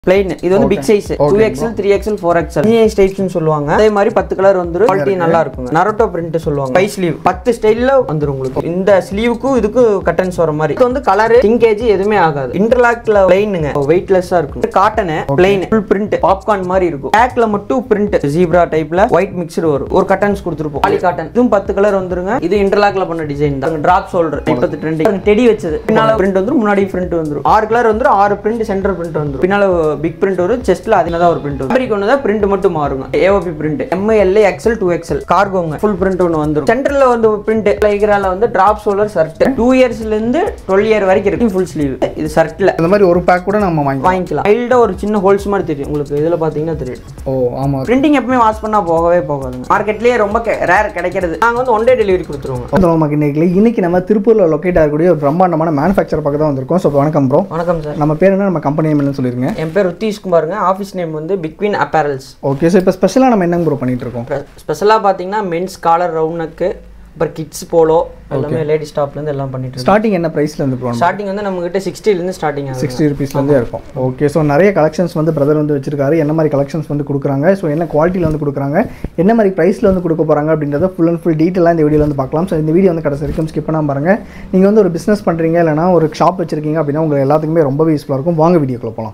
plain இது வந்து big size 2XL 3XL 4XL நீ ஸ்டைல்ஸ்னு சொல்லுவாங்க அதே மாதிரி 10 கலர் வந்துரும் குவாலிட்டி நல்லா இருக்குங்க நரோட்டோ பிரிண்ட் சொல்லுவாங்க 5 ஸ்லீவ் 10 ஸ்டைல்ல வந்துரும் உங்களுக்கு இந்த ஸ்லீவுக்கு இதுக்கு கட்டன்ஸ் வர மாதிரி இது வந்து கலர் சிங்கேஜ் எதுமே ஆகாது இன்டர்லாக்ல பிளைன்ங்க வெயிட்லெஸ்ஸா இருக்கும் cotton plain full print popcorn மாதிரி இருக்கும் பேக்ல மட்டும் பிரிண்ட் ஜீப்ரா டைப்ல ஒயிட் மிக்ஸ்டு வரும் ஒரு கட்டன்ஸ் கொடுத்துருப்போம் பாலி காட்டன் இதுவும் 10 கலர் வந்துருங்க இது இன்டர்லாக்ல பண்ண டிசைன் தான் டிராப் ஷோல்டர் இப்போது ட்ரெண்டிங் டெடி வச்சது பின்னால பிரிண்ட் வந்துரும் முன்னாடி பிரிண்ட் வந்துரும் 6 கலர் வந்துரும் 6 பிரிண்ட் சென்டர் பிரிண்ட் வந்துரும் பின்னால பிக் பிரிண்ட் வரும் செஸ்ட்ல அதனால ஒரு பிரிண்ட் வரும் ஃபேப்ரிக் ஒன்னு தான் பிரிண்ட் மட்டும் மாறுங்க AOP print ML XL 2XL கார்கோங்க ஃபுல் பிரிண்ட் ஒன்னு வந்துரும் சென்டர்ல வந்து பிரிண்ட் லைக்ரால வந்து டிராப் ஷோல்டர் ஷர்ட் 2 இயர்ஸ்ல இருந்து 12 இயர் வரைக்கும் இருக்கு ஃபுல் ஸ்லீவ் இது ஷர்ட்ல இந்த மாதிரி ஒரு பேக் கூட நம்ம வாங்கிக்கலாம் மைல்டா ஒரு சின்ன ஹோல்ஸ் மாதிரி தெரியும் உங்களுக்கு இதுல பாத்தீங்கன்னா தெரியும் ஓ ஆமா பிரிண்டிங் எப்பவுமே வாஷ் பண்ணா போகவே போகாதுங்க மார்க்கெட்லயே ரொம்ப ரேர் கிடைக்கிறது நாங்க வந்து ஒன் டே டெலிவரி கொடுத்துருவோம் இன்னைக்கு நம்ம திருப்பூர்ல லொகேட் ஆகக்கூடிய ஒரு பிரம்மாண்டமான மேனுஃபேக்சர் பக்கம் தான் வந்திருக்கோம் சோ வணக்கம் ப்ரோ வணக்கம் சார் நம்ம பேர் என்ன நம்ம கம்பெனி நேம் என்ன சொல்லிருங்க என் பேர் ருத்தீஷ் குமார்ங்க ஆபீஸ் நேம் வந்து big queen apparels okay so இப்போ ஸ்பெஷலா நம்ம என்ன ப்ரோ பண்ணிட்டு இருக்கோம் ஸ்பெஷலா பாத்தீங்கன்னா மென்ஸ் காலர் ரவுண்ட் நெக் அப்புறம் கிட்ஸ் போலோ எல்லாமே லேடிஸ் டாப்ல இருந்து எல்லாம் பண்ணிட்டு இருக்கோம் ஸ்டார்டிங் என்ன பிரைஸ்ல இருந்து ப்ரோ ஸ்டார்டிங் வந்து நம்ம கிட்ட 60 ல இருந்து ஸ்டார்டிங் ஆகும் 60 ரூபீஸ்ல இருந்து இருக்கும் ஓகே சோ நிறைய கலெக்ஷன்ஸ் வந்து பிரதர் வந்து வச்சிருக்காரு என்ன மாதிரி கலெக்ஷன்ஸ் வந்து கொடுக்குறாங்க சோ என்ன குவாலிட்டில வந்து கொடுக்குறாங்க என்ன மாதிரி பிரைஸ்ல வந்து கொடுக்க போறாங்க அப்படின்றத ஃபுல் அண்ட் ஃபுல் டீடைலா இந்த வீடியோல வந்து பார்க்கலாம் சோ இந்த வீடியோ வந்து கடைசி வரைக்கும் ஸ்கிப் பண்ணாம பாருங்க நீங்க வந்து ஒரு பிசினஸ் பண்றீங்க இல்லனா ஒரு ஷாப் வச்சிருக்கீங்க அப்படினா உங்களுக்கு எல்லாத்துக்குமே ரொம்பவே யூஸ்ஃபுல்லா இருக்கும் வாங்க வீடியோக்குள்ள போலாம்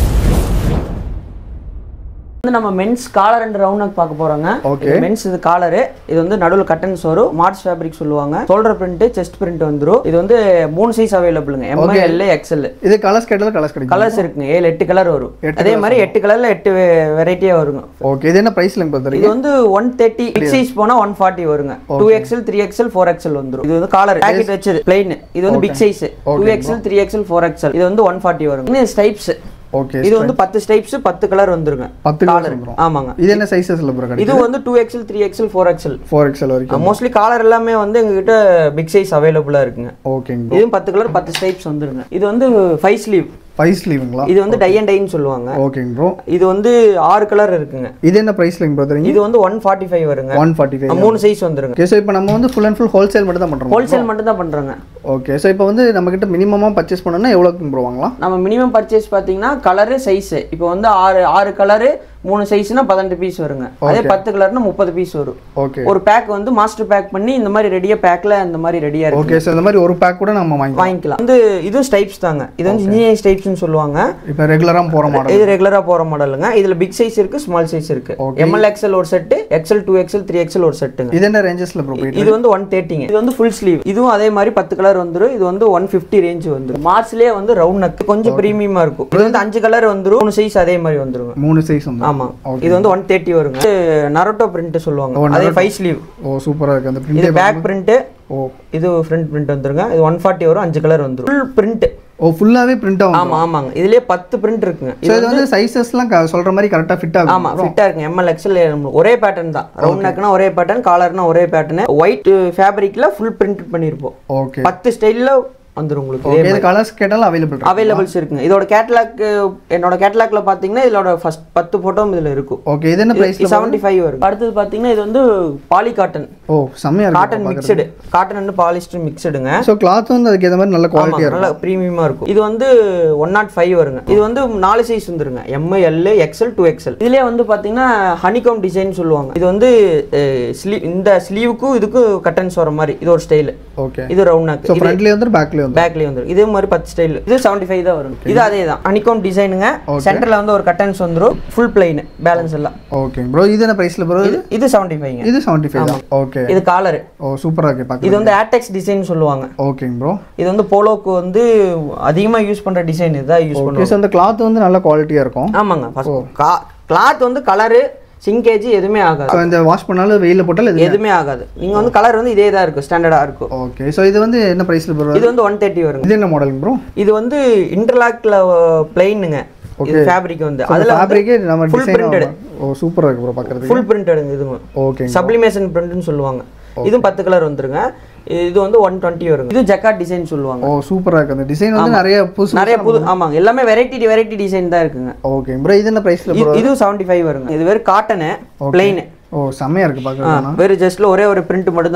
நம்ம men's collar and round neck பார்க்க போறோங்க மென்ஸ் இது காலர் இது வந்து நடுவுல கட்டன்ஸ் வரும் மார்ச் ஃபேப்ரிக் சொல்லுவாங்க ஷோல்டர் பிரிண்ட் செஸ்ட் பிரிண்ட் வந்துரும் இது வந்து 3 சைஸ் அவேலபிள்ங்க ML XL இது கலர்ஸ் கேட்டல கலர்ஸ் கிடைக்கும் கலர்ஸ் இருக்குங்க 8 கலர் வரும் அதே மாதிரி 8 கலர்ல 8 வெரைட்டியா வருங்க ஓகே இது என்ன பிரைஸ்ல பண்றீங்க இது வந்து 130 பிக் சைஸ் போனா 140 வருங்க 2XL 3XL 4XL வந்துரும் இது வந்து காலர் பாக்கெட் வச்சது plain இது வந்து big size 2XL 3XL 4XL இது வந்து 140 வருங்க இது ஸ்டைப்ஸ் ஓகே இது வந்து 10 ஸ்டைப்ஸ் 10 கலர் வந்துருங்க 10 கலர் ஆமாங்க இது என்ன சைஸஸ்ல ப்ரோ கிடைக்கும் இது வந்து 2XL 3XL 4XL வரைக்கும் மோஸ்ட்லி காலர் எல்லாமே வந்து எங்க கிட்ட பிக் சைஸ் அவேலபிளா இருக்குங்க ஓகேங்க இது 10 கலர் 10 ஸ்டைப்ஸ் வந்துருங்க இது வந்து 5 ஸ்லீவ் 5 ஸ்லீவ்ங்களா இது வந்து டை அண்ட் டைன்னு சொல்லுவாங்க ஓகேங்க ப்ரோ இது வந்து 6 கலர் இருக்குங்க இது என்ன பிரைஸ்லங்க ப்ரோ தரீங்க இது வந்து 145 வருங்க 145 3 சைஸ் வந்துருங்க ஓகே சோ இப்போ நம்ம வந்து ஃபுல் அண்ட் ஃபுல் ஹோல்சேல் மட்டும் தான் பண்றோம் ஹோல்சேல் மட்டும் தான் பண்றோங்க ஓகே சோ இப்போ வந்து நம்ம கிட்ட மினிமமா பர்சேஸ் பண்ணனும்னா எவ்வளவுக்கு ப்ரோ வாங்கலாம் நம்ம மினிமம் பர்சேஸ் பாத்தீங்கன்னா கலர் சைஸ் இப்போ வந்து 6 கலர் 3 சைஸ்னா 18 பீஸ் வருங்க அதே 10 கலர்னா 30 பீஸ் வரும் ஓகே ஒரு பேக் வந்து மாஸ்டர் பேக் பண்ணி இந்த மாதிரி ரெடியா பேக்ல இந்த மாதிரி ரெடியா இருக்கு ஓகே சோ இந்த மாதிரி ஒரு பேக் கூட நம்ம வாங்கிக்கலாம் வந்து இது ஸ்டைப்ஸ் தாங்க இது வந்து இன்ஜினியரிங் ஸ்டைப்ஸ்னு சொல்லுவாங்க இப்போ ரெகுலரா போற மாடல் இது ரெகுலரா போற மாடலுங்க இதுல பிக் சைஸ் இருக்கு ஸ்மால் சைஸ் இருக்கு ML XL ஒரு செட் XL 2XL 3XL ஒரு செட்டுங்க இது என்ன ரேஞ்சஸ்ல ப்ரோ இது வந்து 130ங்க இது வந்து ஃபுல் ஸ்லீவ் இதுவும் அதே மாதிரி 10 கலர் வந்துரும் இது வந்து 150 ரேஞ்ச் வந்துரும் மார்ச்லயே வந்து ரவுண்ட் நெக் கொஞ்சம் பிரீமியமா இருக்கும் இது வந்து 5 கலர் வந்துரும் 3 சைஸ் அதே மாதிரி வந்துருங்க 3 சைஸ் வந்து ஆமா இது வந்து 130 வருங்க நரோட்டோ பிரிண்ட் சொல்லுவாங்க அதே 5 ஸ்லீவ் ஓ சூப்பரா இருக்கு அந்த பிரிண்ட் இது பேக் பிரிண்ட் ஓ இது ஃப்ரண்ட் பிரிண்ட் வந்துருங்க இது 140 வரும் 5 கலர் வந்துரும் ஃபுல் பிரிண்ட் ஓ ஃபுல்லாவே பிரிண்ட் ஆகும் ஆமா ஆமாங்க இதுலயே 10 பிரிண்ட் இருக்குங்க இது வந்து சைஸஸ்லாம் சொல்ற மாதிரி கரெக்ட்டா ஃபிட் ஆகும் ஆமா ஃபிட்டா இருக்கு ML XL ஒரே பேட்டர்ன் தான் ரவுண்ட் நெக்னா ஒரே பேட்டர்ன் காலர்னா ஒரே பேட்டர்ன் ஒயிட் ஃபேப்ரிக்ல ஃபுல் பிரிண்ட் பண்ணிருப்போம் ஓகே 10 ஸ்டைல்ல வந்துரும் உங்களுக்கு இது கலர்ஸ் கேட்டால அவேலபிள்ஸ் இருக்குங்க இதோட கேட்டலாக் என்னோட கேட்டலாக்ல பாத்தீங்கன்னா இதோட ஃபர்ஸ்ட் 10 போட்டோ இதுல இருக்கும் ஓகே இது என்ன பிரைஸ் 75 வரும் அடுத்து பாத்தீங்கன்னா இது வந்து பாலி காட்டன் ஓ செமையா இருக்கு cotton mixed cotton and polyester மிக்ஸ்டுங்க சோ கிளாத் வந்து அதுக்கு ஏத்த மாதிரி நல்ல குவாலிட்டியா இருக்கும் நல்ல பிரீமியமா இருக்கும் இது வந்து 105 வருங்க இது வந்து 4 சைஸ் வந்துருங்க ML XL 2XL இதுலயே வந்து பாத்தீங்கன்னா ஹனிகாம் டிசைன் சொல்லுவாங்க இது வந்து இந்த ஸ்லீவுக்கு இதுக்கு கட்டன்ஸ் வர மாதிரி இது ஒரு ஸ்டைல் ஓகே இது ரவுண்ட் நெக் சோ ஃப்ரண்ட்ல வந்து பேக்லயே வந்துரும் இதே மாதிரி 10 ஸ்டைல் இது 75 தான் வரும் இது அதே தான் ஹனிகாம் டிசைனுங்க சென்டர்ல வந்து ஒரு கட்டன்ஸ் வந்துரும் ஃபுல் பிளைன் பேலன்ஸ் எல்லாம் ஓகே ப்ரோ இது என்ன பிரைஸ்ல ப்ரோ இது 75 ங்க இது 75 ஓகே இது காலர் ஓ சூப்பரா இருக்கு பாக்க இது வந்து ஆட்டெக்ஸ் டிசைன் சொல்லுவாங்க ஓகே ப்ரோ இது வந்து போலோக்கு வந்து அதிகமா யூஸ் பண்ற டிசைன் இதான் யூஸ் பண்ணுவாங்க ஓகே சோ அந்த கிளாத் வந்து நல்ல குவாலிட்டியா இருக்கும் ஆமாங்க கிளாத் வந்து கலர் சிங்கேஜ் எதுவுமே ஆகாது சோ இந்த வாஷ் பண்ணாலும் வெயில்ல போட்டாலும் எதுவுமே ஆகாது நீங்க வந்து கலர் வந்து இதே தான் இருக்கும் ஸ்டாண்டர்டா இருக்கும் ஓகே சோ இது வந்து என்ன பிரைஸ்ல ப்ரோ இது வந்து 130 வரும் இது என்ன மாடல் ப்ரோ இது வந்து இன்டர்லாக்ல பிளைனுங்க இது ஃபேப்ரிக் வந்து அதுல ஃபேப்ரிக் நம்ம டிசைன் ஓ சூப்பரா இருக்கு ப்ரோ பார்க்கிறதுக்கு ஃபுல் பிரிண்டடுங்க இதுங்க ஓகே சப்ளிமேஷன் பிரிண்ட்னு சொல்லுவாங்க இதுவும் 10 கலர் வந்துருங்க இது வந்து 120 வருங்க இது ஜக்கார்ட் டிசைன் சொல்லுவாங்க ஓ சூப்பரா இருக்கு அந்த டிசைன் வந்து நிறைய புது ஆமாங்க எல்லாமே வெரைட்டி டிசைன் தான் இருக்குங்க ஓகே ப்ரோ இது என்ன பிரைஸ்ல ப்ரோ இது 75 வருங்க இது வேற காட்டன் பிளைன் ஓ செமையா இருக்கு பார்க்கறதுக்கு வேற ஜஸ்ட்ல ஒரே ஒரு பிரிண்ட் மட்டும் தான் வரும்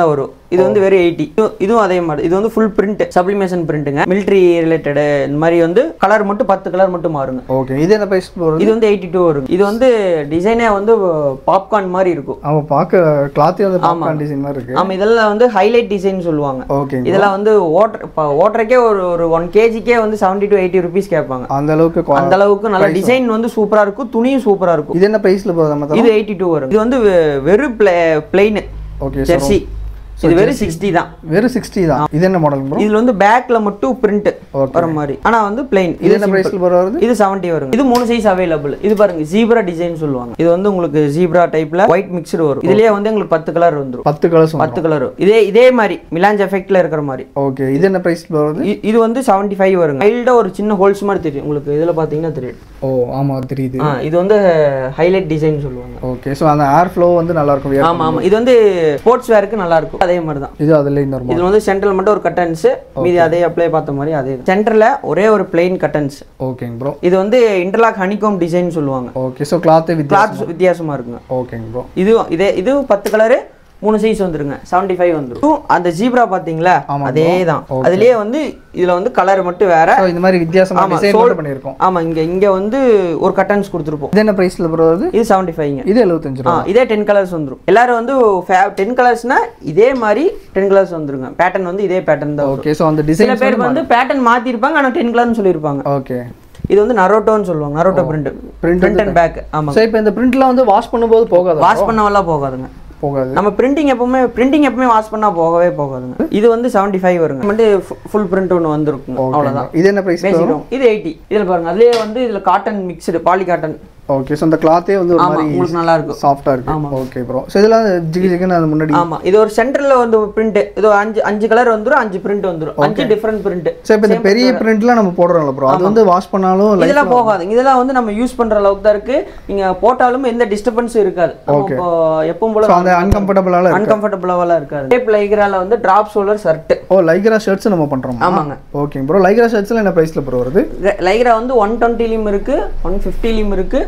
இது வந்து வெறும் 80. இதுவும் அதே மாதிரி இது வந்து ஃபுல் பிரிண்ட் சப்ளிமேஷன் பிரிண்ட்டுங்க. மிலிட்டரி ரிலேட்டட் இந்த மாதிரி வந்து கலர் மட்டும் 10 கலர் மட்டும் மாறுங்க. ஓகே இது என்ன பிரைஸ் போறது? இது வந்து 82 வருங்க. இது வந்து டிசைனே வந்து பாப்கார்ன் மாதிரி இருக்கும். ஆமா பார்க்க கிளாத்தே வந்து பாப்கார்ன் டிசைன் மாதிரி இருக்கு. ஆமா இதெல்லாம் வந்து ஹைலைட் டிசைன் சொல்லுவாங்க. ஓகே இதெல்லாம் வந்து ஓட்டருக்கே ஒரு 1 kgக்கே வந்து 70 to 80 rupees கேட்பாங்க. அந்த அளவுக்கு நல்ல டிசைன் வந்து சூப்பரா இருக்கும், துணியும் சூப்பரா இருக்கும். இது என்ன பிரைஸ்ல போகுது? இது 82 வரும். இது வந்து வெறும் பிளைன் ஓகே ஜெர்சி. இது வெறும் 60 தான். வெறும் 60 தான். இது என்ன மாடல் ப்ரோ? இதுல வந்து பேக்ல மட்டும் பிரிண்ட் வர மாதிரி. ஆனா வந்து பிளைன். இது என்ன பிரைஸ்ல வருது? இது 70 வரும். இது 3 சைஸ் அவேலபிள். இது பாருங்க ஜீப்ரா டிசைன் சொல்லுவாங்க. இது வந்து உங்களுக்கு ஜீப்ரா டைப்ல ஒயிட் மிக்ஸ்டு வரும். இதுலயே வந்து உங்களுக்கு 10 கலர் வந்துரும். 10 கலர்ஸ் 10 கலர். இதே மாதிரி மிலாஞ்ச் எஃபெக்ட்ல இருக்கிற மாதிரி. ஓகே இது என்ன பிரைஸ்ல வருது? இது வந்து 75 வருங்க. மைல்டா ஒரு சின்ன ஹோல்ஸ் மாதிரி தெரியும் உங்களுக்கு. இதுல பாத்தீங்கன்னா தெரியும். ஓ ஆமா தெரியுது. இது வந்து ஹைலைட் டிசைன் சொல்லுவாங்க. ஓகே சோ அந்த ஏர் ஃப்ளோ வந்து நல்லா இருக்கும். ஆமா ஆமா இது வந்து ஸ்போர்ட்ஸ் வேருக்கு நல்லா இருக்கும். அதே மாதிரி தான். இது அதுல நார்மல். இது வந்து சென்டர்ல மட்டும் ஒரு கட்டன்ஸ், மீதி அதே அப்ளை பார்த்த மாதிரி அதே. சென்டர்ல ஒரே ஒரு பிளைன் கட்டன்ஸ். ஓகேங்க ப்ரோ. இது வந்து இன்டர்லாக் ஹனிகாம் டிசைன் சொல்லுவாங்க. ஓகே சோ கிளாத் வித்தியாசமா இருக்குங்க. ஓகேங்க ப்ரோ. இது 10 கலர் 3 சைஸ் வந்துருங்க. 75 வந்துரும். அந்த ஜீப்ரா பாத்தீங்களா அதேதான். அதுலயே வந்து இதுல வந்து கலர் மட்டும் வேற. சோ இந்த மாதிரி வித்தியாசமா டிசைன் மட்டும் பண்ணிருக்கோம். ஆமா இங்க வந்து ஒரு கட்டன்ஸ் கொடுத்திருப்போம். இது என்ன பிரைஸ்ல ப்ரோ வருது? இது 75ங்க. இது 75 ரூபாய். இதே 10 கலர்ஸ் வந்துரும். எல்லாரும் வந்து 10 கலர்ஸ்னா இதே மாதிரி 10 கலர்ஸ் வந்துருங்க. பேட்டர்ன் வந்து இதே பேட்டர்ன் தான். ஓகே சோ அந்த டிசைன் சில பேர் வந்து பேட்டர்ன் மாத்தி இருப்பாங்க ஆனா 10 கலர்னு சொல்லிருப்பாங்க. ஓகே இது வந்து நரோட்டோன்னு சொல்லுவாங்க. Naruto print and back. ஆமா சோ இப்போ இந்த பிரிண்ட்லாம் வந்து வாஷ் பண்ணும்போது போகாது? வாஷ் பண்ணவெல்லாம் போகாதுங்க. போகாது. நம்ம பிரிண்டிங் எப்பவுமே வாஷ் பண்ணா போகாதுங்க. இது வந்து 75 வருங்க. வந்து ஃபுல் பிரிண்ட் ஒன்னு வந்திருக்கும். அவ்வளவுதான். இது என்ன பிரைஸ் வரும்? இது 80. இதுல பாருங்க அதுலயே வந்து இதுல cotton mixed poly cotton. Okay so அந்த கிளாத்தே வந்து ஒரு மாதிரி உங்களுக்கு நல்லா இருக்கும். சாஃப்ட்டா இருக்கு. Okay bro. சோ இதெல்லாம் ஜிகு ஜிகுன்னு அது முன்னாடி. ஆமா இது ஒரு சென்டர்ல வந்து பிரிண்ட். இது 5 கலர் வந்துரும், 5 பிரிண்ட் வந்துரும். 5 டிஃபரண்ட் பிரிண்ட். சோ இப்போ இந்த பெரிய பிரிண்ட்லாம் நம்ம போடுறோம்ல ப்ரோ. அது வந்து வாஷ் பண்ணாலும் இதெல்லாம் போகாது. இதெல்லாம் வந்து நம்ம யூஸ் பண்ற அளவுக்கு தான் இருக்கு. நீங்க போட்டாலும் எந்த டிஸ்டர்பன்ஸும் இருக்காது. இப்போ எப்பவும் போல அந்த அன்கம்ஃபர்ட்டபிளால இருக்காது. டேப் லைக்ரால வந்து drop shoulder shirt. Lycra shirts நம்ம பண்றோம். ஆமாங்க. Okay bro. லைக்ரா ஷர்ட்ஸ்ல என்ன பிரைஸ்ல ப்ரோ வருது? லைக்ரா வந்து 120 லிம் இருக்கு, 150 லிம் இருக்கு,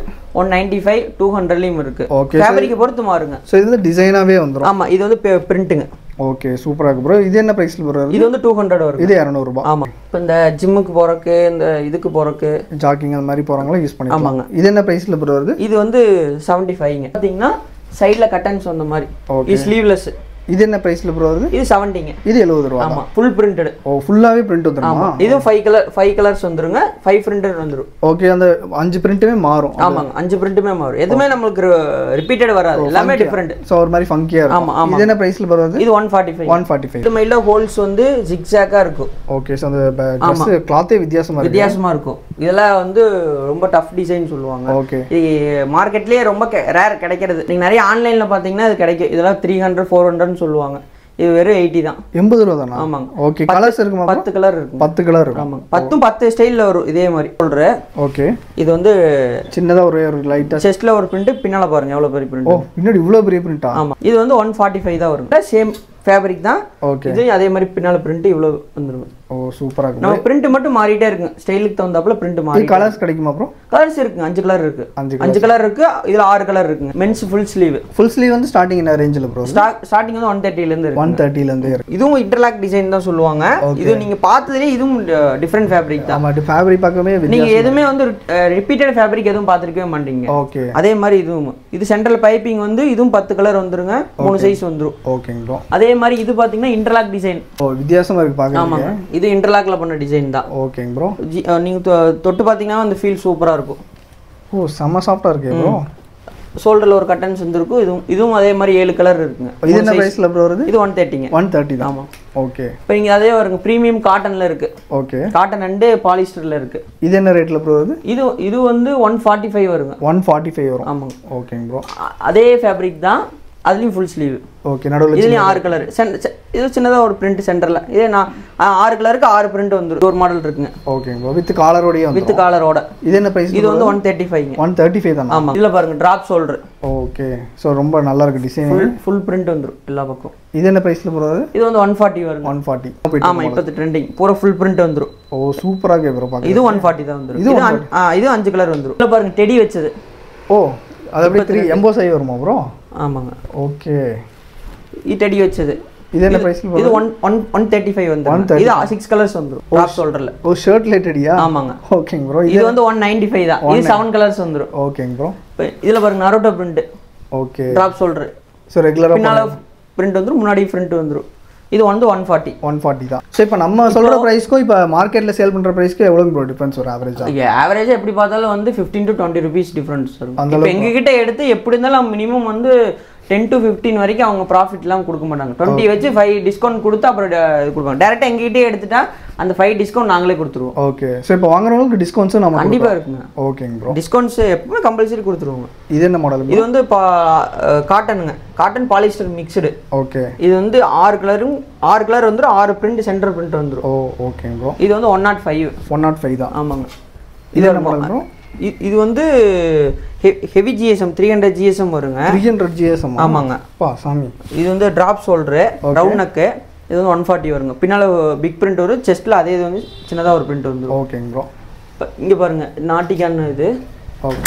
195 200 லிம் இருக்கு. ஃபேப்ரிக் பொறுத்து மாறுங்க. சோ இது வந்து டிசைனாவே வந்துரும். ஆமா இது வந்து பிரிண்ட்ங்க. ஓகே சூப்பரா இருக்கு ப்ரோ. இது என்ன பிரைஸ்ல வருது? இது வந்து 200 வரும். இது 200 ரூபாய். ஆமா இப்போ இந்த ஜிம்முக்கு போறக்கு இந்த இதுக்கு போறக்கு ஜாக்கிங் அந்த மாதிரி போறவங்க யூஸ் பண்ணிக்கலாம். ஆமாங்க. இது என்ன பிரைஸ்ல ப்ரோ வருது? இது வந்து 75ங்க. பாத்தீங்கன்னா சைடுல கட்டன்ஸ் வந்த மாதிரி. இது ஸ்லீவ்லெஸ். இது என்ன பிரைஸ்ல ப்ரோ வருது? இது 70ங்க. இது 70 ரூபாய். ஆமா ஃபுல் பிரிண்டட். ஓ ஃபுல்லாவே பிரிண்ட் வந்துருமா? இது 5 கலர்ஸ் வந்துருங்க. 5 பிரிண்டட் வந்துரும். ஓகே அந்த 5 பிரிண்ட்டுமே மாறும். ஆமாங்க 5 பிரிண்ட்டுமே மாறும். எதுமே நமக்கு ரிப்பீட்டட் வராது. எல்லாமே டிஃபரண்ட். சோ ஒரு மாதிரி ஃபங்கியா இருக்கும். ஆமா இது என்ன பிரைஸ்ல வருது? இது 145. இது மைல்ல ஹோல்ஸ் வந்து ஜிக்ஸாக்கா இருக்கும். ஓகே சோ அந்த Dress கிளாத்தே வித்தியாசமா இருக்கும். இதெல்லாம் வந்து ரொம்ப டஃப் டிசைன் சொல்லுவாங்க. ஓகே இது மார்க்கெட்லயே ரொம்ப ரேர் கிடைக்கிறது. நீங்க நிறைய ஆன்லைன்ல பாத்தீங்கன்னா இது கிடைக்கும். இதெல்லாம் 300 400 சொல்லுவாங்க. இது வெறும் 80 தான். 80 ரூபாய் தானா? ஆமாங்க. ஓகே கலர்ஸ் இருக்குமா? 10 கலர் இருக்கும். 10 கலர் இருக்கும். ஆமாங்க 10 ஸ்டைல்ல வரும் இதே மாதிரி சொல்றேன். ஓகே இது வந்து சின்னதா ஒரு லைட்டா செஸ்ட்ல ஒரு பிரிண்ட். பின்னால பாருங்க எவ்வளவு பெரிய பிரிண்ட். ஓ பின்னாடி இவ்வளவு பெரிய பிரிண்டா? ஆமா இது வந்து 145 தான் வரும். சேம் ஃபேப்ரிக் தான். ஓகே இது அதே மாதிரி பின்னால பிரிண்ட் இவ்வளவு வந்துரும். ஓ சூப்பரா இருக்கு. நம்ம பிரிண்ட் மட்டும் மாறிட்டே இருக்கு. ஸ்டைலுக்கு தகுந்தாப்புல பிரிண்ட் மாறி. கலர்ஸ் கிடைக்குமா ப்ரோ? கலர்ஸ் இருக்கு. 5 கலர் இருக்கு. 5 கலர் இருக்கு. இதுல 6 கலர் இருக்குங்க. Men's full sleeve. Full sleeve வந்து ஸ்டார்டிங் என்ன ரேஞ்சில ப்ரோ? ஸ்டார்டிங் வந்து 130 ல இருந்து இருக்கு. 130 ல இருந்து இருக்கு. இதுவும் இன்டர்லாக் டிசைன் தான் சொல்லுவாங்க. இது நீங்க பார்த்ததுலயே இதுவும் டிஃபரண்ட் ஃபேப்ரிக் தான். ஆமா ஃபேப்ரிக் பார்க்கவே நீங்க எதுமே வந்து ரிப்பீட்டட் ஃபேப்ரிக் எதுவும் பாத்துக்கவே மாட்டீங்க. ஓகே அதே மாதிரி இதுவும் இது சென்ட்ரல் பைப்பிங் வந்து இதுவும் 10 கலர் வந்துருங்க. 3 சைஸ் வந்துரும். ஓகேங்க ப்ரோ. அதே மாதிரி இது பாத்தீங்கன்னா இன்டர்லாக் டிசைன். ஓ வித்தியாசமா இருக்கு பாக்க. ஆமா இது இன்டர்லாக்ல பண்ண டிசைன் தான். ஓகேங்க ப்ரோ. நீங்க தொட்டு பாத்தீங்கன்னா அந்த ஃபீல் சூப்பரா இருக்கும். ஓ செம சாஃப்ட்டா இருக்கு ப்ரோ. ஷோல்டர்ல ஒரு கட்டன்ஸ் வந்துருக்கு. இதுவும் அதே மாதிரி 7 கலர் இருக்குங்க. இது என்ன பிரைஸ்ல ப்ரோ வருது? இது 130ங்க. 130 தான். ஆமா ஓகே. இப்போ இங்க அதே வருங்க பிரீமியம் காட்டன்ல இருக்கு. ஓகே காட்டன் அண்ட் பாலிஸ்டர்ல இருக்கு. இது என்ன ரேட்ல ப்ரோ வருது? இது வந்து 145 வருங்க. 145 வரும். ஆமாங்க. ஓகேங்க ப்ரோ. அதே ஃபேப்ரிக் தான். அதுலயும் ஃபுல் ஸ்லீவ். ஓகே நடுவுல இதுலயும் 6 கலர். இது சின்னதா ஒரு பிரிண்ட் சென்டர்ல. இதே நான் 6 கலருக்கு 6 பிரிண்ட் வந்துரும். ஒரு மாடல் இருக்குங்க. ஓகேங்க வித் காலரோட வந்து வித் காலரோட. இது என்ன பிரைஸ்? இது வந்து 135ங்க. 135 தானா? ஆமா இதுல பாருங்க டிராப் ஷோல்டர். ஓகே சோ ரொம்ப நல்லா இருக்கு டிசைன். ஃபுல் பிரிண்ட் வந்துரும் எல்லா பக்கம். இது என்ன பிரைஸ்ல ப்ரோ? இது வந்து 140 வருங்க. 140. ஆமா இப்போ ட்ரெண்டிங் பூரா ஃபுல் பிரிண்ட் வந்துரும். ஓ சூப்பரா இருக்கு ப்ரோ பாக்க. இது 140 தான் வந்துரும். இது 5 கலர் வந்துரும். இதுல பாருங்க டெடி வெச்சது. ஓ அது அப்படியே 3 எம்போஸ் ஆகி வருமா ப்ரோ? ஆமாங்க. ஓகே இது டெடி வெச்சது. இது என்ன பிரைஸ்ல? இது 135 வந்து. இது 6 கலர்ஸ் வந்துரும். டாப் ஷோல்டர்ல. ஓ ஷர்ட் ரிலேட்டடியா? ஆமாங்க. ஓகேங்க ப்ரோ. இது வந்து 195 தான். இது 7 கலர்ஸ் வந்துரும். ஓகேங்க ப்ரோ. இதுல பாருங்க Naruto print. Okay. Top shoulder. So ரெகுலரா பின்னால பிரிண்ட் வந்துரும், முன்னாடி பிரிண்ட் வந்துரும். இது வந்து 140 தான். ஸோ இப்போ நம்ம சொல்கிற ப்ரைஸ்க்கும் இப்போ மார்க்கெட்டில் சேல் பண்ணுற ப்ரைஸ்க்கு எவ்வளோ ப்ரோ டிஃப்ரென்ஸ் வரும் ஆவரேஜாக? ஆவரேஜாக எப்படி பார்த்தாலும் வந்து 15 to 20 rupees டிஃப்ரென்ஸ் வரும். இப்போ எங்ககிட்ட எடுத்து எப்படி இருந்தாலும் மினிமம் வந்து 10 to 15 வரைக்கும் அவங்க ப்ராஃபிட்லாம் கொடுக்க மாட்டாங்க. 20 வச்சு 5 டிஸ்கவுண்ட் கொடுத்து அப்புறம் இது கொடுப்பாங்க. டேரெக்டாக எங்ககிட்டே எடுத்துட்டா அந்த 5 டிஸ்கவுண்ட் நாங்களே கொடுத்துருவோம். ஓகே. ஸோ இப்போ வாங்குறவங்களுக்கு டிஸ்கவுண்ட்ஸும் நம்ம கண்டிப்பாக இருக்குங்க. ஓகேங்க ப்ரோ. டிஸ்கவுண்ட்ஸ் எப்பவுமே கம்பல்சரி கொடுத்துருவாங்க. இது என்ன மாடல்? இது வந்து காட்டனுங்க. Cotton polyester mixed. ஓகே. இது வந்து 6 கலர் வந்துடும், 6 பிரிண்ட் சென்டர் பிரிண்ட் வந்துடும். ஓ ஓகேங்க ப்ரோ. இது வந்து 105 தான். ஆமாங்க. இது என்ன மாடல் ப்ரோ? இது வந்து ஹெவி ஜிஎஸ்எம் 300 ஜிஎஸ்எம் வருங்க. 300 ஜிஎஸ்எம்? ஆமாங்க. பா சாமி. இது வந்து டிராப் ஷோல்டர், ரவுண்ட் நெக். இது வந்து 140 வருங்க. பின்னால பிக் பிரிண்ட் வரும், செஸ்ட்ல அதே இது வந்து சின்னதா ஒரு பிரிண்ட் வந்துரும். ஓகேங்க ப்ரோ. இங்க பாருங்க நாட்டிகான் இது. ஓகே.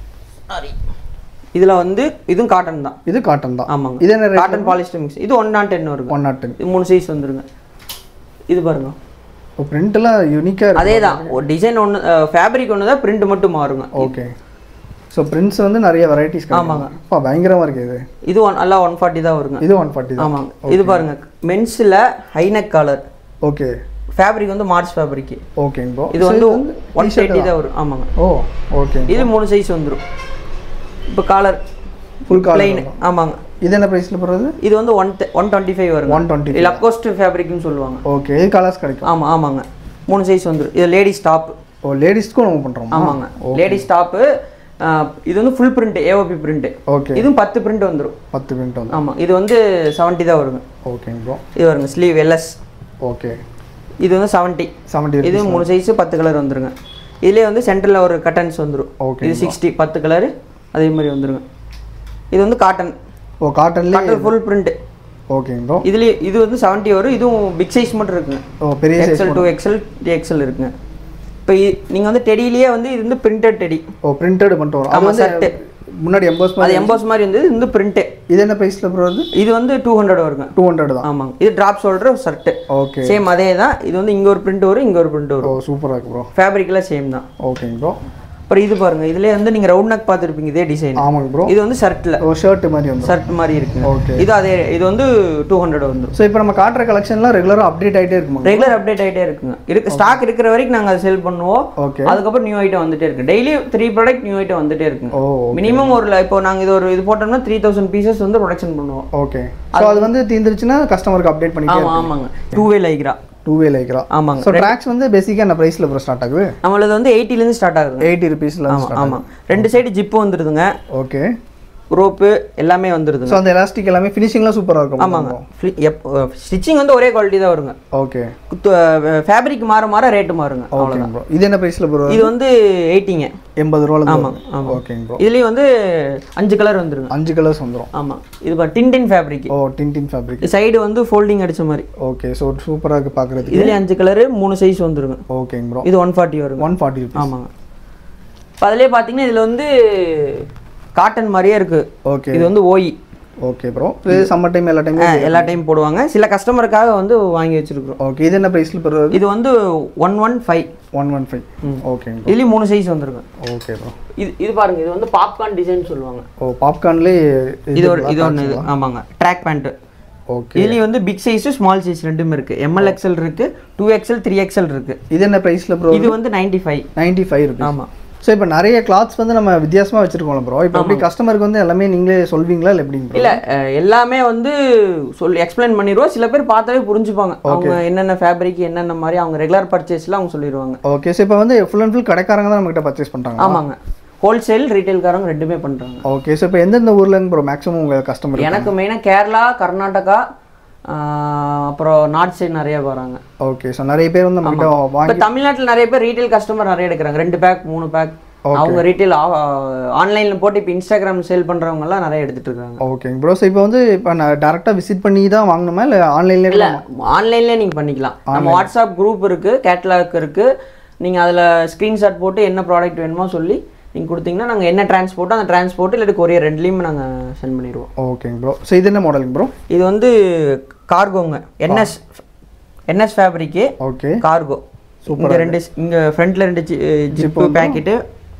சாரி. இதுல வந்து இதுவும் காட்டன் தான். இது காட்டன் தான். ஆமாங்க. இது என்ன காட்டன் பாலிஸ்டர் மிக்ஸ். இது 110 வருங்க. 110. இது 3 சைஸ் வந்துருங்க. இது பாருங்க. ஓ பிரிண்ட் எல்லாம் யூனிக்கா இருக்கு. அதேதான். ஒரு டிசைன் ஒன்னு, ஃபேப்ரிக் ஒன்னு தான், பிரிண்ட் மட்டும் மாறுங்க. ஓகே. ஸோ பிரிண்ட்ஸ் வந்து நிறைய வெரைட்டிஸ் இருக்கு. ஆமாங்க. அப்பா பயங்கரமா இருக்கு இது. இது எல்லாம் 140 தான் வருங்க. இது 140 தான். ஆமாங்க. இது பாருங்க மென்ஸ்ல high neck collar. Okay. Fabric வந்து மார்ச் ஃபேப்ரிக். ஓகேங்க ப்ரோ. இது வந்து 180 தான் வரும். ஆமாங்க. ஓ ஓகே. இது 3 சைஸ் வந்துரும். இப்போ காலர் ஃபுல் காலர். ப்ளைன். ஆமாங்க. இது என்ன பிரைஸ்ல போறது? இது வந்து 125 வருங்க. 120. லக்கோஸ்ட் ஃபேப்ரிக்னு சொல்லுவாங்க. ஓகே. இது கலர்ஸ் கிடைக்கும். ஆமாங்க. 3 சைஸ் வந்துரும். இது லேடிஸ் டாப். ஓ லேடிஸ்க்கு நம்ம பண்றோம். ஆமாங்க. Ladies top. இது வந்து full print, AOP print. Okay. இதுவும் 10 பிரிண்ட் வந்துரும். 10 பிரிண்ட் வந்துரும். ஆமா. இது வந்து 70 தான் வருங்க. ஓகேங்க ப்ரோ. இது வருங்க ஸ்லீவ் எல்எஸ். ஓகே. இது வந்து 70. இது 3 சைஸ் 10 கலர் வந்துருங்க. இதுலயே வந்து சென்டர்ல ஒரு கட்டன்ஸ் வந்துரும். இது 60 10 கலர் அதே மாதிரி வந்துருங்க. இது வந்து காட்டன். ஓ காட்டன்ல ஃபுல் பிரிண்ட். ஓகேங்க ப்ரோ. இதுல இது வந்து 70 வரும். இதுவும் பிக் சைஸ் மட்டும் இருக்குங்க. ஓ பெரிய சைஸ் XL 2XL 3XL இருக்குங்க. இப்போ நீங்க வந்து டெடியிலேயே வந்து இது வந்து பிரிண்டட் டெடி. ஓ பிரிண்டட் பண்ணிட்டு வரும். அது வந்து முன்னாடி எம்போஸ் மாதிரி, அது எம்போஸ் மாதிரி வந்து இது பிரிண்ட். இது என்ன பிரைஸ்ல ப்ரோ வருது? இது வந்து 200 வருங்க. 200 தான். ஆமாங்க. இது drop shoulder shirt. Okay. Same அதே தான். இது வந்து இங்க ஒரு பிரிண்ட் வரும், இங்க ஒரு பிரிண்ட் வரும். ஓ சூப்பரா இருக்கு ப்ரோ. ஃபேப்ரிக்ல சேம் தான். ஓகேங்க ப்ரோ. அப்புறம் இது பாருங்க. இதுலயே வந்து நீங்க ரவுண்ட் நெக் பார்த்திருப்பீங்க இதே டிசைன். ஆமாங்க ப்ரோ. இது வந்து ஷர்ட்ல. ஓ ஷர்ட் மாதிரி வந்து ஷர்ட் மாதிரி இருக்கு. ஓகே. இது அதே இது வந்து 200 வந்துரும். சோ இப்போ நம்ம காட்ற கலெக்ஷன்லாம் ரெகுலரா அப்டேட் ஆயிட்டே இருக்குமா? ரெகுலர் அப்டேட் ஆயிட்டே இருக்குங்க. இருக்கு ஸ்டாக் இருக்கிற வரைக்கும் நாங்க அதை சேல் பண்ணுவோம். ஓகே. அதுக்கு அப்புறம் நியூ ஐட்டம் வந்துட்டே இருக்கு. டெய்லி 3 ப்ராடக்ட் நியூ ஐட்டம் வந்துட்டே இருக்குங்க. ஓ மினிமம் ஒரு இப்போ நாங்க இது போட்டோம்னா 3000 பீசஸ் வந்து ப்ரொடக்ஷன் பண்ணுவோம். ஓகே. சோ அது வந்து தீந்துருச்சுனா கஸ்டமருக்கு அப்டேட் பண்ணிட்டே இருப்போம். ஆமாங்க. 2-way lycra. 2-way lycra. ஆமாங்க. சோ ட்ராக்ஸ் வந்து பேசிக்கா என்ன பிரைஸ்ல ப்ரோ ஸ்டார்ட் ஆகுது? நம்மளது வந்து 80 ல இருந்து ஸ்டார்ட் ஆகுது. 80 ரூபீஸ்ல இருந்து ஸ்டார்ட் ஆகும். ஆமா. ரெண்டு சைடு ஜிப் வந்துருதுங்க. ஓகே. ரோப் எல்லாமே வந்துருதுங்க. சோ அந்த எலாஸ்டிக் எல்லாமே ஃபினிஷிங்லாம் சூப்பரா இருக்கும். ஆமாங்க. ஸ்டிச்சிங் வந்து ஒரே குவாலிட்டி தான் வருங்க. ஓகே. ஃபேப்ரிக் மாற ரேட் மாறுங்க. Okay bro. இது என்ன பிரைஸ்ல ப்ரோ? இது வந்து 80ங்க. 80 ரூபாய்ல. ஆமா. ஓகேங்க ப்ரோ. இதுலயே வந்து 5 கலர் வந்துருங்க. 5 கலர்ஸ் வந்துரும். ஆமா. இது பா டின்டின் ஃபேப்ரிக். ஓ டின்டின் ஃபேப்ரிக். சைடு வந்து ஃபோல்டிங் அடிச்ச மாதிரி. ஓகே. சோ சூப்பரா இருக்கு பாக்குறதுக்கு. இதுலயே 5 கலர் 3 சைஸ் வந்துருங்க. ஓகேங்க ப்ரோ. இது 140 வருங்க. 140 ரூபாய். ஆமாங்க. அதுலயே பாத்தீங்கன்னா இதுல வந்து காட்டன் மாதிரியே இருக்கு. ஓகே. இது வந்து ஓய். Okay bro. இது சம்மர் டைம் எல்லா டைம் போடுவாங்க. சில கஸ்டமருக்காக வந்து வாங்கி வச்சிருக்கோம். ஓகே. இது என்ன பிரைஸ்ல ப்ரோ? இது வந்து 115. ஓகே. இதுல 3 சைஸ் வந்துருங்க. Okay bro. இது பாருங்க. இது வந்து பாப்கார்ன் டிசைன் சொல்லுவாங்க. ஓ பாப்கார்ன்ல இது ஒன்னு. ஆமாங்க. Track pant. ஓகே. இதுல வந்து பிக் சைஸ் ஸ்மால் சைஸ் ரெண்டுமே இருக்கு. ML XL இருக்கு, 2XL 3XL இருக்கு. இது என்ன பிரைஸ்ல ப்ரோ? இது வந்து 95 ரூபாய். ஆமா. ஸோ இப்போ நிறைய கிளாத்ஸ் வந்து நம்ம வித்தியாசமாக வச்சிருக்கோம் ப்ரோ. இப்போ எப்படி கஸ்டமருக்கு வந்து எல்லாமே நீங்களே சொல்வீங்களா இல்லை எப்படிங்க? இல்லை எல்லாமே வந்து எக்ஸ்பிளைன் பண்ணிடுவோம். சில பேர் பார்த்தாலே புரிஞ்சுப்பாங்க. அவங்க என்னென்ன ஃபேப்ரிக் என்னென்ன மாதிரி அவங்க ரெகுலர் பர்ச்சேஸ்லாம் அவங்க சொல்லிடுவாங்க. ஓகே. ஸோ இப்போ வந்து ஃபுல் அண்ட் ஃபுல் கடைக்காரங்க தான் நம்மகிட்ட பர்ச்சேஸ் பண்ணுறாங்க. ஆமாங்க. ஹோல்சேல் ரீட்டைல்காரங்க ரெண்டுமே பண்ணுறாங்க. ஓகே. ஸோ இப்போ எந்தெந்த ஊர்லங்க ப்ரோ மேக்ஸிமம் உங்கள் கஸ்டமர்? எனக்கு மெயினாக கேரளா, கர்நாடகா, அப்புறம் நார்த் சைடு நிறைய வராங்க. ஓகே. ஸோ நிறைய பேர் வந்து நம்ம இப்போ தமிழ்நாட்டில் நிறைய பேர் ரீட்டைல் கஸ்டமர் நிறைய எடுக்கிறாங்க. 2 பேக் 3 பேக் அவங்க ரீட்டைல் ஆன்லைன்ல போட்டு இப்போ இன்ஸ்டாகிராம் சேல் பண்றவங்க எல்லாம் நிறைய எடுத்துட்டு இருக்காங்க. Okay bro. ஸோ இப்போ வந்து இப்போ நான் டேரக்டா விசிட் பண்ணி தான் வாங்கணுமா இல்லை ஆன்லைன்ல? இல்லை ஆன்லைன்லேயே நீங்கள் பண்ணிக்கலாம். நம்ம வாட்ஸ்அப் குரூப் இருக்கு, கேட்லாக் இருக்கு. நீங்கள் அதில் ஸ்க்ரீன்ஷாட் போட்டு என்ன ப்ராடக்ட் வேணுமோ சொல்லி நீங்கள் கொடுத்தீங்கன்னா நாங்கள் என்ன டிரான்ஸ்போர்ட்டோ அந்த டிரான்ஸ்போர்ட் இல்லை கொரியர் ரெண்டுலேயுமே நாங்கள் சென்ட் பண்ணிடுவோம். ஓகேங்க ப்ரோ. ஸோ இது என்ன மாடலுங்க ப்ரோ? இது வந்து கார்கோங்க. NS fabric. ஓகே. கார்கோ. இங்க ரெண்டு, இங்க ஃப்ரண்ட்ல 2 ஜிப்பு பாக்கெட்,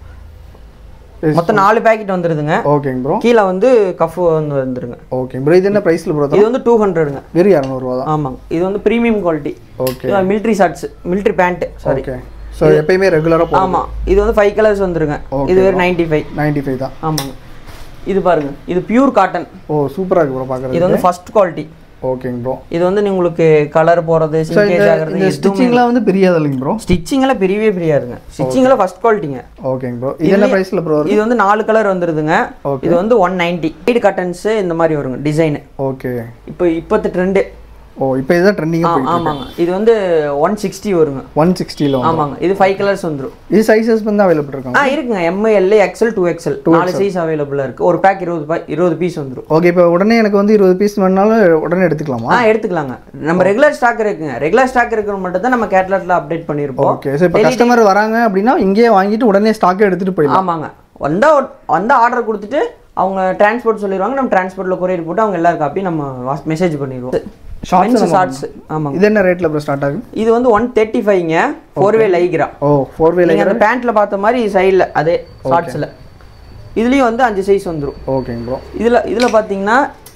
மொத்தம் 4 பாக்கெட் வந்துருதுங்க. ஓகேங்க ப்ரோ. கீழ வந்து கஃப் வந்து வந்துருங்க. Okay bro. இது என்ன பிரைஸ்ல ப்ரோ? இது வந்து 200ங்க. வெறும் 200 ரூபாய் தான். ஆமாங்க. இது வந்து பிரீமியம் குவாலிட்டி. ஓகே. இது military shorts, military pant, sorry. Okay. So எப்பவுமே ரெகுலரா போடுங்க. ஆமா. இது வந்து 5 கலர்ஸ் வந்துருங்க. இது வெறும் 95 தான். ஆமாங்க. இது பாருங்க, இது பியூர் காட்டன். ஓ சூப்பரா இருக்கு ப்ரோ பார்க்கறது. இது வந்து ஃபர்ஸ்ட் குவாலிட்டி. ஓகேங்க ப்ரோ. இது வந்து உங்களுக்கு கலர் போறது, சிங்கேஜ் ஆகுறது, இந்த ஸ்டிச்சிங்லாம் வந்து பிரியாது இல்லைங்க ப்ரோ? ஸ்டிச்சிங்ல பிரியாதுங்க. ஸ்டிச்சிங்ல ஃபர்ஸ்ட் குவாலிட்டிங்க. ஓகேங்க ப்ரோ. இது என்ன பிரைஸ்ல ப்ரோ வருது? இது வந்து 4 கலர் வந்துருதுங்க. இது வந்து 190. சைடு கட்டன்ஸ் இந்த மாதிரி வருங்க டிசைன். ஓகே. இப்போ ட்ரெண்ட். ஓ இப்போ இதுதான் ட்ரெண்டிங் போயிட்டு. ஆமாங்க. இது வந்து 160 வருங்க. 160 ல. ஆமாங்க. இது 5 கலர்ஸ் வந்துரும். இது சைஸஸ் வந்து அவேலபிள் இருக்காங்க. இருக்குங்க. M, L, XL, 2XL 4 size அவேலபிளா இருக்கு. ஒரு பேக் 20 பீஸ் வந்துரும். ஓகே. இப்போ உடனே எனக்கு வந்து 20 பீஸ் வேணாலும் உடனே எடுத்துக்கலாமா? எடுத்துக்கலாங்க. நம்ம ரெகுலர் ஸ்டாக் இருக்குங்க. ரெகுலர் ஸ்டாக் இருக்கிறது மட்டும் தான் நம்ம கேட்டலாக்ல அப்டேட் பண்ணிருப்போம். ஓகே. சோ இப்போ கஸ்டமர் வராங்க அப்படினா இங்கேயே வாங்கிட்டு உடனே ஸ்டாக் எடுத்துட்டு போயிடலாம். ஆமாங்க. வந்தா ஆர்டர் கொடுத்துட்டு அவங்க டிரான்ஸ்போர்ட் சொல்லிடுவாங்க. நம்ம டிரான்ஸ்போர்ட்ல கொரியர் போட்டு அவங்க எல்லாரும் காப்பி நம்ம மெசேஜ் பண்ணிடுவோம். ஷார்ட்ஸ். ஆமாங்க. இது என்ன ரேட்ல ப்ரோ ஸ்டார்ட் ஆகும்? இது வந்து 135ங்க. 4-வே லைக்ரா. ஓ 4-வே லைக்ரா. அந்த பேண்ட்ல பார்த்த மாதிரி சைடுல அதே ஷார்ட்ஸ்ல. இதுலயும் வந்து 5 சைஸ் வந்துரும். ஓகேங்க ப்ரோ. இதுல பாத்தீங்கன்னா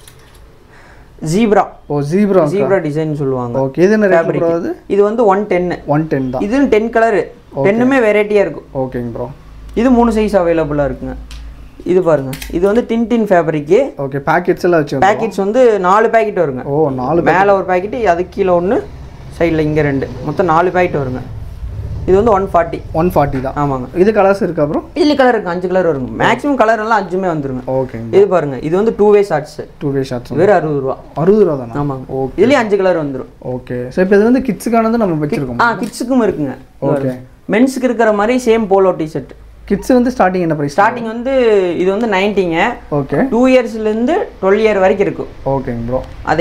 ஜீப்ரா. ஓ ஜீப்ரா டிசைன் சொல்லுவாங்க. ஓகே. இது என்ன ரேட் ப்ரோ? இது வந்து 110 தான். இது 10 கலர். 10மே வெரைட்டியா இருக்கும். ஓகேங்க ப்ரோ. இது 3 சைஸ் அவேலபிளா இருக்குங்க. இது பாருங்க, இது வந்து டின் ஃபேப்ரிக். ஓகே. பாக்கெட்ஸ் எல்லாம் வச்சு பாக்கெட்ஸ் வந்து 4 பாக்கெட் வருங்க. ஓ 4 மேல ஒரு பாக்கெட், அதுக்கு கீழ ஒன்னு, சைடுல இங்க 2, மொத்தம் 4 பாக்கெட் வருங்க. இது வந்து 140 தான். ஆமாங்க. இது கலர்ஸ் இருக்கா ப்ரோ? இதுல கலர் இருக்கு. 5 கலர் வருங்க. மேக்ஸிமம் கலர் எல்லாம் 5மே வந்துருங்க. ஓகேங்க. இது பாருங்க, இது வந்து 2-வே ஷார்ட்ஸ். வெறும் 60 ரூபாய். 60 ரூபாய் தானா? ஆமாங்க. ஓகே. இதுலயே 5 கலர் வந்துரும். ஓகே. சோ இப்போ இது வந்து கிட்ஸ்க்கானது நம்ம வெச்சிருக்கோம். கிட்ஸ்க்கும் இருக்குங்க. ஓகே. மென்ஸ்க்கு இருக்கிற மாதிரி சேம் போலோ டி-ஷர்ட். கிட்ஸ் வந்து ஸ்டார்டிங் என்ன பிரைஸ்? ஸ்டார்டிங் வந்து இது வந்து 90ங்க. ஓகே. 2 இயர்ஸ்ல இருந்து 12 இயர் வரைக்கும் இருக்கும். ஓகேங்க ப்ரோ.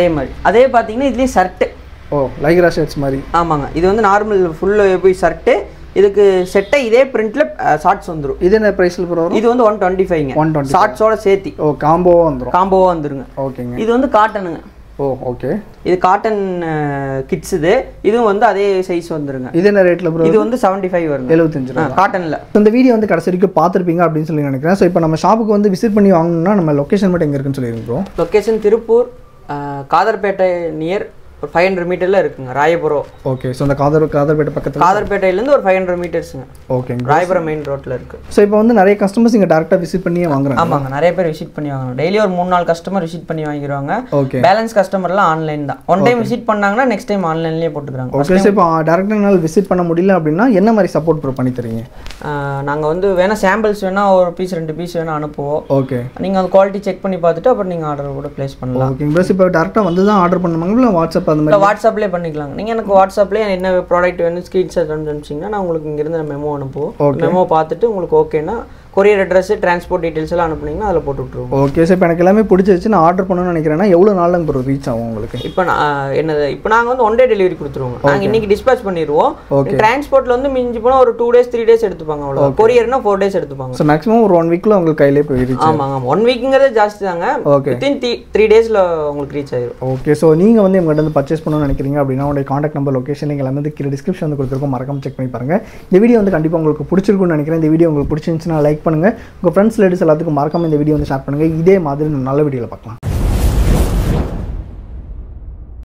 அதே பாத்தீங்கன்னா இதுலயே ஷர்ட். ஓ லைக்ரா ஷர்ட்ஸ் மாதிரி. ஆமாங்க. இது வந்து நார்மல் ஃபுல் போய் ஷர்ட். இதுக்கு செட்டை இதே பிரிண்ட்ல ஷார்ட்ஸ் வந்துரும். இது என்ன பிரைஸ்ல ப்ரோ வரும்? இது வந்து 125ங்க. ஷார்ட்ஸோட சேர்த்து. ஓ காம்போவா வந்துருங்க. ஓகேங்க. இது வந்து காட்டனுங்க. ஓ ஓகே. இது காட்டன் கிட்ஸ். இதுவும் வந்து அதே சைஸ் வந்துருங்க. இது என்ன ரேட்ல ப்ரோ? இது வந்து 75 வருங்க. 75 ரூபாய் காட்டன்ல. இந்த வீடியோ வந்து கடைசி வரைக்கும் பார்த்திருப்பீங்க அப்படின்னு சொல்லி நினைக்கிறேன். ஸோ இப்போ நம்ம ஷாப்புக்கு வந்து விசிட் பண்ணி வாங்கணும்னா நம்ம லொகேஷன் மட்டும் எங்க இருக்குன்னு சொல்லிருங்க bro. Location Tiruppur, Khaderpet near ஒரு 500 மீட்டர்ல இருக்குங்க. ராயபுரம். ஓகே. ஸோ அந்த காதர்பேட்டை பக்கத்துல, காதர்பேட்டையிலேருந்து ஒரு 500 மீட்டர்ஸ்ங்க. ஓகேங்க. ராயபுரம் மெயின் ரோட்ல இருக்கு. ஸோ இப்போ வந்து நிறைய கஸ்டமர்ஸ் இங்க டைரக்டா விசிட் பண்ணியே வாங்குறாங்க. ஆமாங்க. நிறைய பேர் விசிட் பண்ணி வாங்குறாங்க. டெய்லி ஒரு 3-4 கஸ்டமர் விசிட் பண்ணி வாங்கிடுவாங்க. ஓகே. பேலன்ஸ் கஸ்டமர்லாம் ஆன்லைன் தான். ஒன் டைம் விசிட் பண்ணாங்கன்னா நெக்ஸ்ட் டைம் ஆன்லைன்லயே போட்டுக்கறாங்க. ஓகே. ஸோ இப்போ டைரக்டா நாள் விசிட் பண்ண முடியல அப்படின்னா என்ன மாதிரி சப்போர்ட் ப்ரோ பண்ணி தரீங்க? நாங்க வந்து வேணா சாம்பிள்ஸ் வேணா ஒரு பீஸ் 2 பீஸ் வேணா அனுப்புவோம். ஓகே. நீங்க அந்த குவாலிட்டி செக் பண்ணி பார்த்துட்டு அப்புறம் நீங்க ஆர்டர் கூட பிளேஸ் பண்ணலாம். ஓகே. ப்ரோ இப்போ டைரக்டா வந்து தான் ஆர்டர் பண்ணுவாங்க இல்ல வாட்ஸ்அப் அந்த மாதிரி? வாட்ஸ்அப்லயே பண்ணிக்கலாம். நீங்க எனக்கு வாட்ஸ்அப்லயே என்ன ப்ராடக்ட் வேணும் ஸ்கிரீன்ஷாட் அனுப்பிச்சீங்கன்னா நான் உங்களுக்கு இங்க இருந்து மெமோ அனுப்புவோம். மெமோ பார்த்துட்டு உங்களுக்கு ஓகேனா கொரியர் அட்ரஸ், டிரான்ஸ்போர்ட் டீடைல்ஸ் எல்லாம் அனுப்புனீங்கன்னா அதில் போட்டு விட்டுருவோம். ஓகே. சார் இப்போ எனக்கு எல்லாமே பிடிச்சிருச்சு, நான் ஆர்டர் பண்ணணும்னு நினைக்கிறேன்னா எவ்வளோ நாளுங்க ப்ரோ ரீச் ஆகும் உங்களுக்கு? இப்போ இப்போ நாங்கள் வந்து 1 டே டெலிவரி கொடுத்துருவோம். நாங்கள் இன்னைக்கு டிஸ்பேச் பண்ணிடுவோம். டிரான்ஸ்போர்ட்ல வந்து மிஞ்சி போனால் ஒரு 2 days 3 days எடுத்துப்பாங்க. அவ்வளோ. கொரியர்னா 4 days எடுத்துப்பாங்க. ஸோ மேக்ஸிமம் ஒரு 1 வீக்ல உங்களுக்கு கையிலே போயிருச்சு. ஆமாங்க. 1 வீக்குங்கிறது ஜாஸ்தி தாங்க. வித்தின் 3 daysல உங்களுக்கு ரீச் ஆயிடும். ஓகே. ஸோ நீங்கள் வந்து எங்கள்கிட்ட வந்து பர்ச்சேஸ் பண்ணணும்னு நினைக்கிறீங்க அப்படின்னா உங்களுடைய காண்டாக்ட் நம்பர், லொகேஷன் நீங்கள் எல்லாமே வந்து கீழே டிஸ்கிரிப்ஷன் வந்து கொடுத்துருக்கோம். மறக்காம செக் பண்ணி பாருங்க. இந்த வீடியோ வந்து கண்டிப்பாக உங்களுக்கு பிடிச்சிருக்கும்னு நினைக்கிறேன். இந்த வீடியோ உங்களுக்கு பிடிச்சிருந்துச்சுன்னா லைக் பண்ணுங்க. உங்கள் ஃப்ரெண்ட்ஸ் லேடிஸ் எல்லாத்துக்கும் மறக்காம இந்த வீடியோ வந்து ஷேர் பண்ணுங்க. இதே மாதிரி நல்ல வீடியோவில் பார்க்கலாம்.